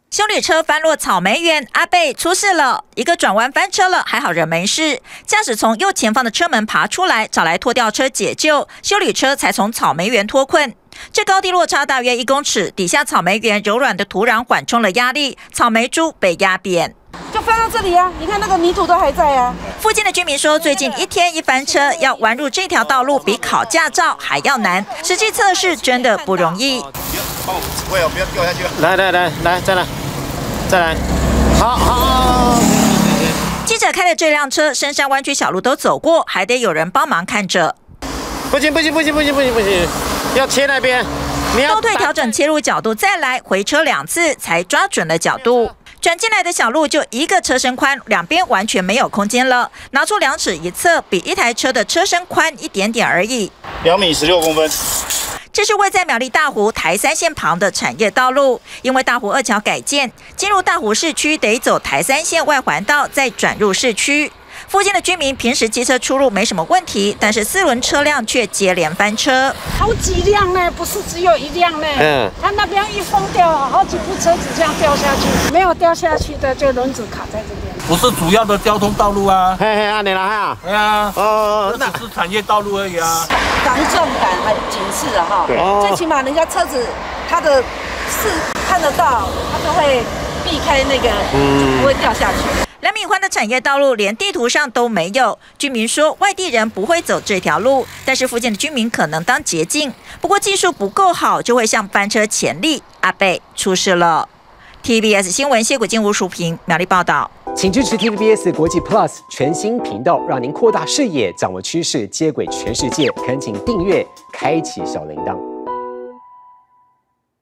休旅车翻落草莓园，阿贝出事了，一个转弯翻车了，还好人没事。驾驶从右前方的车门爬出来，找来拖吊车解救，休旅车才从草莓园脱困。这高低落差大约1公尺，底下草莓园柔软的土壤缓冲了压力，草莓株被压扁。 就翻到这里啊！你看那个泥土都还在啊。 附近的居民说，最近一天一翻车，要弯入这条道路比考驾照还要难，实际测试真的不容易。 帮我指挥哦，不要掉下去。 来，再来，好。 记者开的这辆车，深山弯曲小路都走过，还得有人帮忙看着。 不行，要切那边。 倒退调整切入角度，再来回车2次才抓准了角度。转进来的小路就1个车身宽，两边完全没有空间了。拿出量尺一测，比一台车的车身宽一点点而已。 2米16公分。 这是位在苗栗大湖台3线旁的产业道路，因为大湖2桥改建，进入大湖市区得走台3线外环道，再转入市区。附近的居民平时机车出入没什么问题，但是4轮车辆却接连翻车， 好几辆呢，不是只有1辆呢。他那边一封掉，好几部车子这样掉下去，没有掉下去的就轮子卡在这边。 不是主要的交通道路啊。 按你来哈。 对啊。那只是产业道路而已啊。 防重感很警示的哈。最起码人家车子它的是看得到，它就会避开那个，就不会掉下去。 2米宽的产业道路连地图上都没有，居民说外地人不会走这条路，但是附近的居民可能当捷径，不过技术不够好就会像翻车前例，阿贝出事了。TVBS 新闻谢国金吴淑平苗栗报道， 请支持 TVBS 国际 Plus 全新频道，让您扩大视野，掌握趋势，接轨全世界。恳请订阅，开启小铃铛。